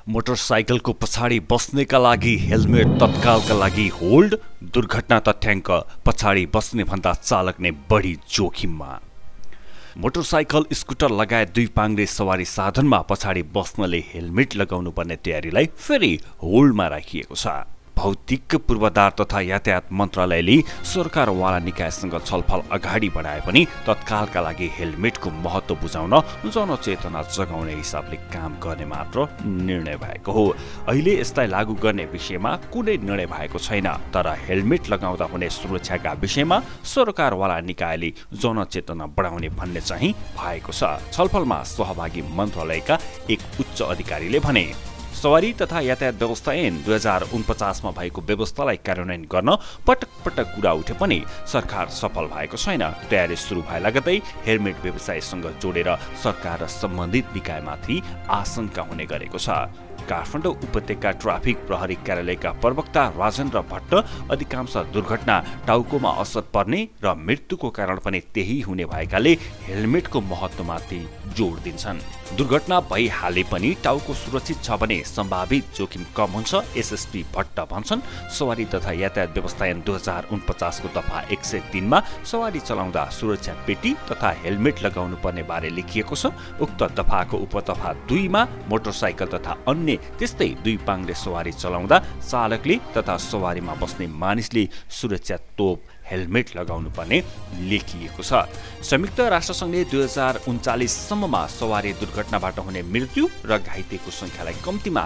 मोटरसाइकलको पछाडि बस्नेका लागि हेलमेट तत्कालका लागि होल्ड, दुर्घटना तथ्याङ्क पछाडि बस्ने भन्दा चालक नै बढी जोखिममा। मोटरसाइकल, स्कुटर लगायत दुई पाङ्ग्रे सवारी साधनमा पछाडि बस्नले हेलमेट लगाउनु पर्ने तयारीलाई फेरि होल्डमा राखिएको छ। भौतिक पूर्वाधार तथा यातायात मन्त्रालयले सरकारवाला निकायसँग छलफल अगाडि बढाए पनि तत्कालका लागि हेलमेटको महत्त्व बुझाउन जनचेतना जगाउने हिसाबले काम गर्ने मात्र निर्णय भएको हो। अहिले यसलाई लागू गर्ने विषयमा कुनै निर्णय भएको छैन, तर हेलमेट लगाउँदा हुने सुरक्षाका विषयमा सरकारवाला निकायले जनचेतना बढाउने भन्ने चाहिँ भएको छ। छलफलमा सहभागी मन्त्रालयका एक उच्च अधिकारीले भने सवारी तथा यातायात व्यवस्था ऐन 2049 मा भएको व्यवस्थालाई कार्यान्वयन गर्न पटक पटक कुरा उठे पनि सरकार सफल भएको छैन। तयारी सुरु भए लगतै हेलमेट व्यवसायसँग जोडेर सरकार र सम्बन्धित निकायमाथि आशंका हुने गरेको छ। काठमाडौँ उपत्यका ट्राफिक प्रहरी कार्यालयका प्रवक्ता राजेन्द्र भट्ट अधिकांश दुर्घटना टाउकोमा असर पर्ने र मृत्युको कारण पनि त्यही हुने भएकाले हेलमेटको महत्त्वमाथि जोड दिन्छन्। दुर्घटना भइहाले पनि टाउको सुरक्षित छ भने सम्भावित जोखिम कम हुन्छ। एसएसपी भट्ट भन्छन्, सवारी तथा यातायात व्यवस्था ऐन 2049 को दफा 103 मा सवारी चलाउँदा सुरक्षा पेटी तथा हेलमेट लगाउनु पर्ने बारे लेखिएको छ। उक्त दफाको उपदफा 2 मा मोटरसाइकल तथा अन्य त्यस्तै दुई पाङ्ग्रे सवारी चलाउँदा चालकले तथा सवारीमा बस्ने मानिसले सुरक्षा तोप हेलमेट लगाउनु पर्ने लेखिएको छ। संयुक्त राष्ट्रसङ्घले 2039 सम्ममा सवारी दुर्घटनाबाट हुने मृत्यु र घाइतेको संख्यालाई कम्तीमा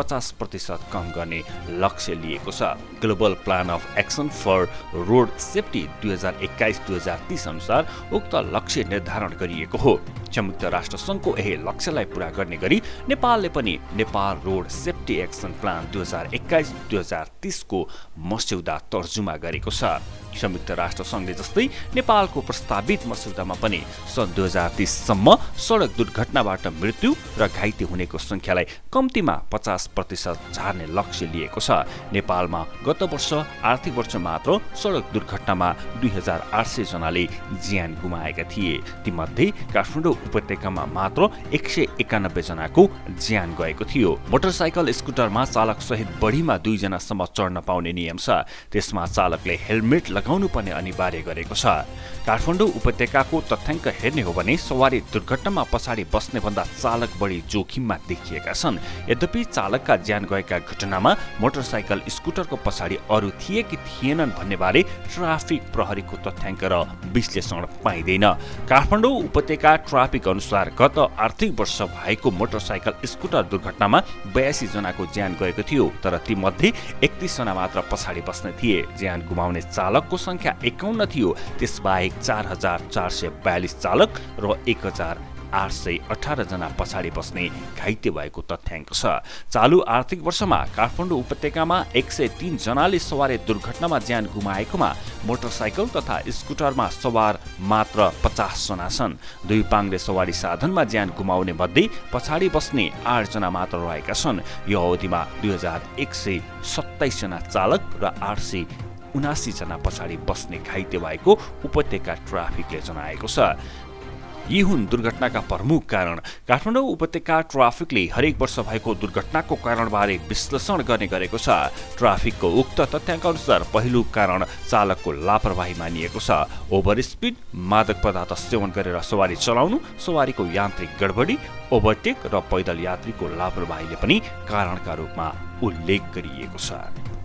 50% कम गर्ने लक्ष्य लिएको छ। Global plan of action for road safety 2021-2030 अनुसार उक्त लक्ष्य निर्धारण गरिएको हो। संयुक्त राष्ट्र सङ्घको यही लक्ष्यलाई पूरा गर्ने गरी नेपालले पनि Nepal road safety action plan 2021-2030 को मस्यौदा तर्जुमा गरेको छ। संयुक्त राष्ट्र सङ्घले जस्तै नेपालको प्रस्तावित मस्यौदामा पनि सन् 2030 सम्म सडक दुर्घटनाबाट मृत्यु र घाइते हुनेको संख्यालाई कम्तीमा 50% झार्ने लक्ष्य लिएको छ। नेपालमा गत वर्ष आर्थिक वर्ष मात्र सडक दुर्घटनामा 2800 जनाले ज्यान गुमाएका थिए। तीमध्ये काठमाडौँ उपत्यकामा मात्र 191 जनाको ज्यान गएको थियो। मोटरसाइकल, स्कुटरमा चालक सहित बढीमा 2 जनासम्म चढ्न पाउने नियम छ। त्यसमा चालकले हेलमेट लगाउनु पर्ने अनिवार्य गरेको छ। काठमाडौँ उपत्यकाको तथ्याङ्क हेर्ने हो भने सवारी दुर्घटनामा पछाडि बस्ने भन्दा चालक बढी जोखिममा देखिएका छन्। यद्यपि चालकका ज्यान गएका घटनामा मोटरसाइकल, स्कुटरको पछाडि अरू थिए कि थिएनन् भन्ने बारे ट्राफिक प्रहरीको तथ्याङ्क र विश्लेषण पाइँदैन। काठमाडौँ उपत्यका ट्राफिक अनुसार गत आर्थिक वर्ष भएको मोटरसाइकल, स्कुटर दुर्घटनामा 82 जनाको ज्यान गएको थियो, तर तीमध्ये 31 जना मात्र पछाडि बस्ने थिए। ज्यान गुमाउने चालकको संख्या 51 थियो। त्यसबाहेक 4442 चालक र 1818 जना पछाडि बस्ने घाइते भएको तथ्याङ्क छ। चालु आर्थिक वर्षमा काठमाडौँ उपत्यकामा 103 जनाले सवारी दुर्घटनामा ज्यान गुमाएकोमा मोटरसाइकल तथा स्कुटरमा सवार मात्र 50 जना छन्। दुई पाङ्ग्रे सवारी साधनमा ज्यान गुमाउने मध्ये पछाडि बस्ने 8 जना मात्र रहेका छन्। यो अवधिमा 2127 जना चालक र 879 जना पछाडि बस्ने घाइते भएको उपत्यका ट्राफिकले जनाएको छ। यी हुन् दुर्घटनाका प्रमुख कारण। काठमाडौँ उपत्यका ट्राफिकले हरेक वर्ष भएको दुर्घटनाको कारणबारे विश्लेषण गर्ने गरेको छ। ट्राफिकको उक्त तथ्याङ्क अनुसार पहिलो कारण चालकको लापरवाही मानिएको छ। ओभर स्पिड, मादक पदार्थ सेवन गरेर सवारी चलाउनु, सवारीको यान्त्रिक गडबडी, ओभरटेक र पैदल यात्रीको लापरवाहीले पनि कारणका रूपमा उल्लेख गरिएको छ।